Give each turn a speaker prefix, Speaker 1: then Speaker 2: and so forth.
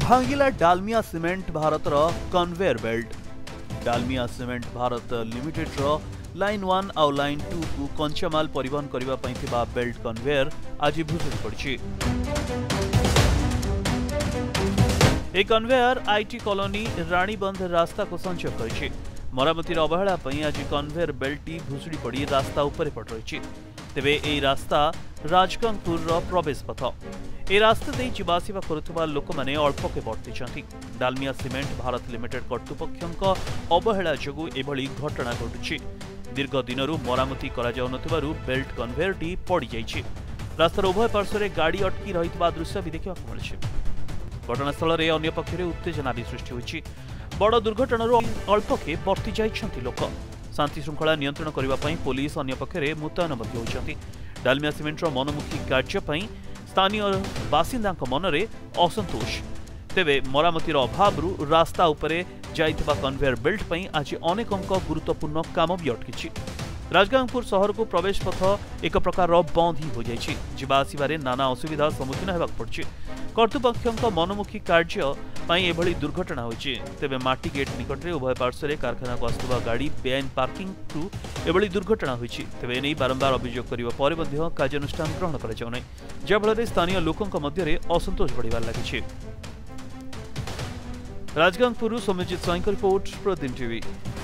Speaker 1: भांगिला Dalmia cement भारतर conveyor belt. Dalmia cement Bharat limited line 1 आउ line 2 को कंचामाल परिवहन करने बेल्ट कन्वेयर आज भुसुड़ी पड़ी। ए कन्वेयर आईटी कॉलोनी रानीबंध रास्ता को संचय कर मरामतिर अवहेला आज कन्वेयर बेल्ट भुसुड़ी पड़ी रास्ता उपरे पड़ रही। तेबे ए रास्ता राजगंगपुर प्रवेश पथ। ए रास्ता दे जीवासीवा करुवा लोक मैंने अल्प के वर्ती। डालमिया सीमेंट भारत लिमिटेड कर्तृपक्षों अवहेला जोगु एभली घटना घटुछि। दीर्घ दिनरू मरामती करा जाउ नथिबारु बेल्ट कन्वेयरटी पड़ी जाइछि। रास्तार उभय पार्श्व गाड़ी अटकी रहितबा दृश्य भी देखा मिलुछि। घटनास्थल में अन्य पक्षरे उत्तेजना भी सृष्टि होइछि। बड़ दुर्घटनार अल्प के वर्ती जाइछन्ति लोक। शांति श्रृंखला नियंत्रण करने पुलिस अन्य पक्षरे मुतयन होती। डालमिया सीमेंटर मनमुखी कार्य स्थानीय बासिंदा मनरे असंतोष। तेबे मरामतिर अभाव रास्ता उपरे जाइथिबा कन्वेयर बेल्ट आज अनेक गुरुत्वपूर्ण काम भी अटकी। राजगंगपुर शहर को प्रवेश पथ एक प्रकार बंद ही हो जाइछि। जीवा आसिबारे नाना असुविधा सम्मुखीन होबाक पड़छि। कर्तृपक्षों मनमुखी कार्य एभली दुर्घटना होइछि। तेबे माटी गेट निकट में उभय पार्श्व कारखाना को आसुवा गाड़ी बेआईन पार्किंग एभली दुर्घटना होइछि। तेबे एने बारंबार अभियोग करबा परे मध्य कार्यानुष्ठान ग्रहण करा जाउ नै, जहाँफल स्थानीय लोकों मध्य असंतोष बढ़िबार लागिछि। Rajgangpur Soumyajit Sai report, Pradeep TV.